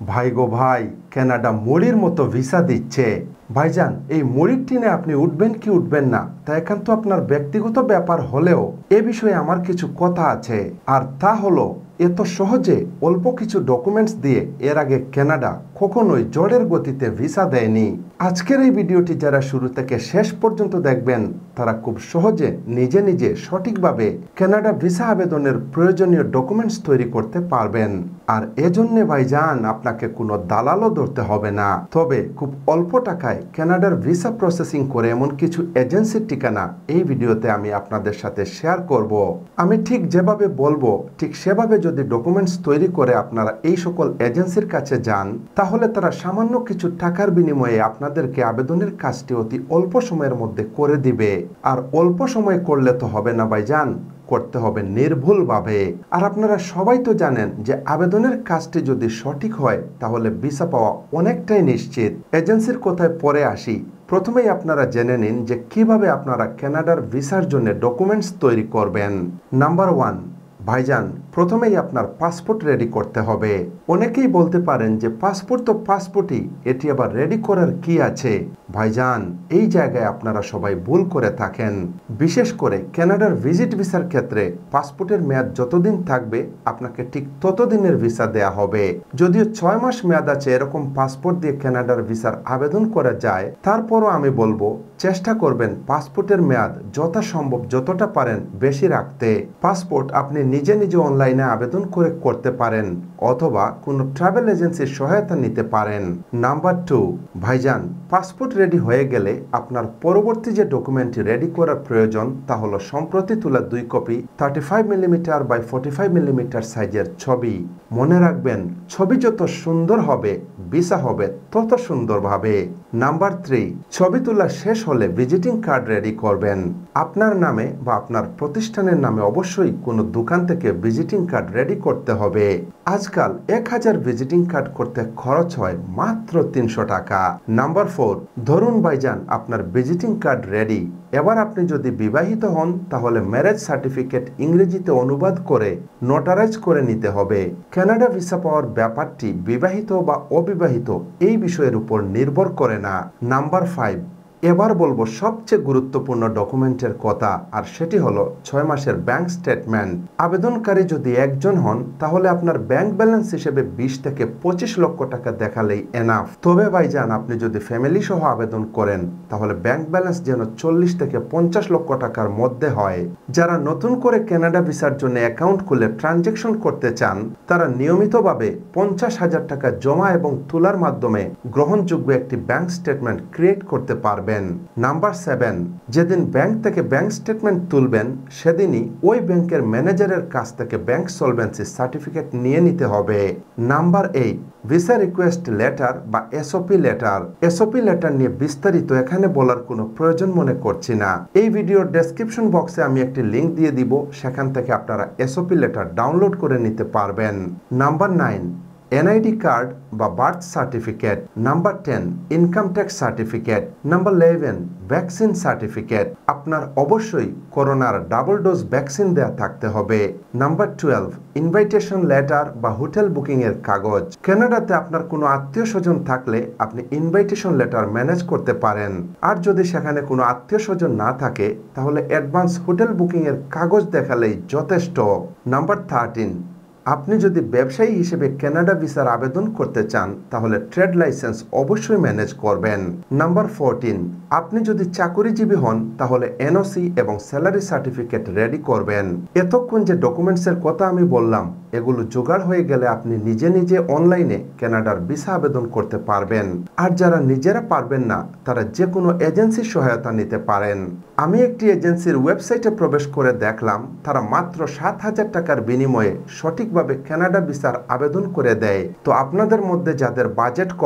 ভাই গো ভাই, কানাডা মুড়ির মতো ভিসা দিচ্ছে। ভাইজান, এই মুড়ির টিনে আপনি উঠবেন কি উঠবেন না তা একান্ত আপনার ব্যক্তিগত ব্যাপার হলেও এ বিষয়ে আমার কিছু কথা আছে। আর তা হলো, এত সহজে অল্প কিছু ডকুমেন্টস দিয়ে এর আগে কানাডা কখনোই জোরের গতিতে ভিসা দেয়নি। আজকের এই ভিডিওটি যারা শুরু থেকে শেষ পর্যন্ত দেখবেন তারা খুব সহজে নিজে নিজে সঠিকভাবে কানাডা ভিসা আবেদনের প্রয়োজনীয় ডকুমেন্টস তৈরি করতে পারবেন। আর এজন্যে ভাইজান আপনাকে কোনো দালালও ধরতে হবে না, তবে খুব অল্প টাকায় কানাডার ভিসা প্রসেসিং করে এমন কিছু এজেন্সির ঠিকানা এই ভিডিওতে আমি আপনাদের সাথে শেয়ার করব। আমি ঠিক যেভাবে বলবো ঠিক সেভাবে যদি ডকুমেন্টস তৈরি করে আপনারা এই সকল এজেন্সির কাছে যান, তাহলে তারা সামান্য কিছু টাকার বিনিময়ে আপনাদেরকে আবেদনের কাজটি অতি অল্প সময়ের মধ্যে করে দিবে। আর অল্প সময় করলে তো হবে না ভাইজান, করতে হবে নির্ভুলভাবে। আর আপনারা সবাই তো জানেন যে আবেদনের কাজটি যদি সঠিক হয় তাহলে ভিসা পাওয়া অনেকটাই নিশ্চিত। এজেন্সির কথায় পরে আসি, প্রথমেই আপনারা জেনে নিন যে কিভাবে আপনারা কানাডার ভিসার জন্য ডকুমেন্টস তৈরি করবেন। নাম্বার 1, ভাইজান, প্রথমেই আপনার পাসপোর্ট রেডি করতে হবে। অনেকেই বলতে পারেন যে পাসপোর্ট তো পাসপোর্টই, এটি আবার রেডি করার কি আছে? ভাইজান, এই জায়গায় আপনারা সবাই ভুল করে থাকেন। বিশেষ করে কানাডার ভিজিট ভিসার ক্ষেত্রে পাসপোর্টের মেয়াদ যতদিন থাকবে আপনাকে ঠিক ততদিনের ভিসা দেয়া হবে। যদিও 6 মাস মেয়াদ আছে এরকম পাসপোর্ট দিয়ে কানাডার ভিসার আবেদন করা যায়, তারপরও আমি বলবো চেষ্টা করবেন পাসপোর্টের মেয়াদ যথাসম্ভব যতটা পারেন বেশি রাখতে। পাসপোর্ট আপনি নিজে নিজে অনলাইনে আবেদন করে করতে পারেন অথবা কোনো ট্রাভেল এজেন্সির সহায়তা নিতে পারেন। নাম্বার 2, ভাইজান, পাসপোর্ট রেডি হয়ে গেলে আপনার পরবর্তী যে ডকুমেন্টটি রেডি করার প্রয়োজন তা হলো সম্প্রতি তোলা 2 কপি 35 মিলিমিটার বাই 45 মিলিমিটার সাইজের ছবি। মনে রাখবেন, ছবি যত সুন্দর হবে ভিসা হবে তত সুন্দরভাবে। নাম্বার 3, ছবি তোলা শেষ হলে ভিজিটিং কার্ড রেডি করবেন। আপনার নামে বা আপনার প্রতিষ্ঠানের নামে অবশ্যই কোনো দোকান থেকে ভিজিটিং কার্ড রেডি করতে হবে। আজকাল 1000 ভিজিটিং কার্ড করতে খরচ হয় মাত্র 300 টাকা। নাম্বার 4, ধরুন ভাইজান আপনার ভিজিটিং কার্ড রেডি। এবার আপনি যদি বিবাহিত হন তাহলে ম্যারেজ সার্টিফিকেট ইংরেজিতে অনুবাদ করে নোটারাইজ করে নিতে হবে। কানাডা ভিসা পাওয়ার ব্যাপারটি বিবাহিত বা অবিবাহিত এই বিষয়ের উপর নির্ভর করে না। নাম্বার 5, এবার বলবো সবচেয়ে গুরুত্বপূর্ণ ডকুমেন্টের কথা, আর সেটি হলো 6 মাসের ব্যাংক স্টেটমেন্ট। আবেদনকারী যদি একজন হন তাহলে আপনার ব্যাংক ব্যালেন্স হিসেবে 20 থেকে 25 লক্ষ টাকা দেখালেই এনাফ। তবে ভাইজান, আপনি যদি ফ্যামিলি সহ আবেদন করেন তাহলে ব্যাংক ব্যালেন্স যেন 40 থেকে 50 লক্ষ টাকার মধ্যে হয়। যারা নতুন করে কানাডা ভিসার জন্য অ্যাকাউন্ট খুলে ট্রানজ্যাকশন করতে চান তারা নিয়মিতভাবে 50,000 টাকা জমা এবং তোলার মাধ্যমে গ্রহণযোগ্য একটি ব্যাংক স্টেটমেন্ট ক্রিয়েট করতে পারবেন। নাম্বার 7, যেদিন ব্যাংক থেকে ব্যাংক স্টেটমেন্ট তুলবেন সেদিনই ওই ব্যাংকের ম্যানেজারের কাছ থেকে ব্যাংক সলভেন্সি সার্টিফিকেট নিয়ে নিতে হবে। নাম্বার 8, ভিসা রিকোয়েস্ট লেটার বা এসওপি লেটার। এসওপি লেটার নিয়ে বিস্তারিত এখানে বলার কোনো প্রয়োজন মনে করছি না। এই ভিডিওর ডেসক্রিপশন বক্সে আমি একটি লিংক দিয়ে দিব, সেখান থেকে আপনারা এসওপি লেটার ডাউনলোড করে নিতে পারবেন। নাম্বার 9, এনআইডি কার্ড বা birth certificate. Number 10, income tax certificate. Number 11, vaccine certificate. আপনার অবশ্যই করোনার ডাবল ডোজ ভ্যাকসিন দেয়া থাকতে হবে। নাম্বার 12, ইনভাইটেশন লেটার বা হোটেল বুকিং এর কাগজ। কানাডাতে আপনার কোনো আত্মীয় স্বজন থাকলে আপনি ইনভাইটেশন লেটার ম্যানেজ করতে পারেন। আর যদি সেখানে কোনো আত্মীয় স্বজন না থাকে তাহলে অ্যাডভান্স হোটেল বুকিং এর কাগজ দেখালেই যথেষ্ট। নাম্বার 13, আপনি যদি ব্যবসায়ী হিসেবে কানাডা ভিসার আবেদন করতে চান তাহলে ট্রেড লাইসেন্স অবশ্যই ম্যানেজ করবেন। নাম্বার 14, আপনি যদি চাকরিজীবী হন তাহলে এনওসি এবং স্যালারি সার্টিফিকেট রেডি করবেন। এতক্ষণ যে ডকুমেন্টসের কথা আমি বললাম এগুলো জোগাড় হয়ে গেলে আপনি নিজে নিজে অনলাইনে কানাডার ভিসা আবেদন করতে পারবেন। আর যারা নিজেরা পারবেন না তারা যে কোনো এজেন্সির সহায়তা নিতে পারেন। আমি একটি এজেন্সির ওয়েবসাইটে প্রবেশ করে দেখলাম তারা মাত্র 7,000 টাকার বিনিময়ে সঠিকভাবে কানাডা ভিসার আবেদন করে দেয়। তো আপনাদের মধ্যে যাদের বাজেট কম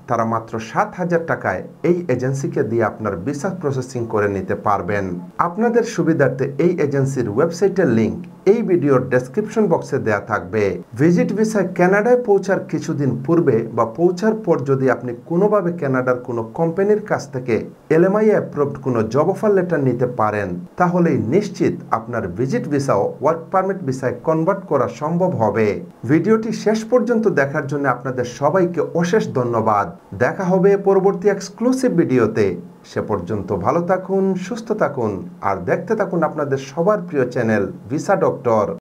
তারা মাত্র 7,000 টাকায় এই এজেন্সিকে দিয়ে আপনার ভিসা প্রসেসিং করে নিতে পারবেন। আপনাদের সুবিধার্থে এই এজেন্সির ওয়েবসাইটের লিংক এই ভিডিওর ডেসক্রিপশন বক্সে দেয়া থাকবে। ভিজিট ভিসায় কানাডায় পৌঁছার কিছুদিন পূর্বে বা পৌঁছার পর যদি আপনি কোনোভাবে কানাডার কোনো কোম্পানির কাছ থেকে LMI অ্যাপ্রুভড কোনো জব অফার লেটার নিতে পারেন, তাহলেই নিশ্চিত আপনার ভিজিট ভিসাও ওয়ার্ক পারমিট ভিসায় কনভার্ট করা সম্ভব হবে। ভিডিওটি শেষ পর্যন্ত দেখার জন্য আপনাদের সবাইকে অশেষ ধন্যবাদ। দেখা হবে পরবর্তী এক্সক্লুসিভ ভিডিওতে। সে পর্যন্ত ভালো থাকুন, সুস্থ থাকুন আর দেখতে থাকুন আপনাদের সবার প্রিয় চ্যানেল ভিসা ডক্টর।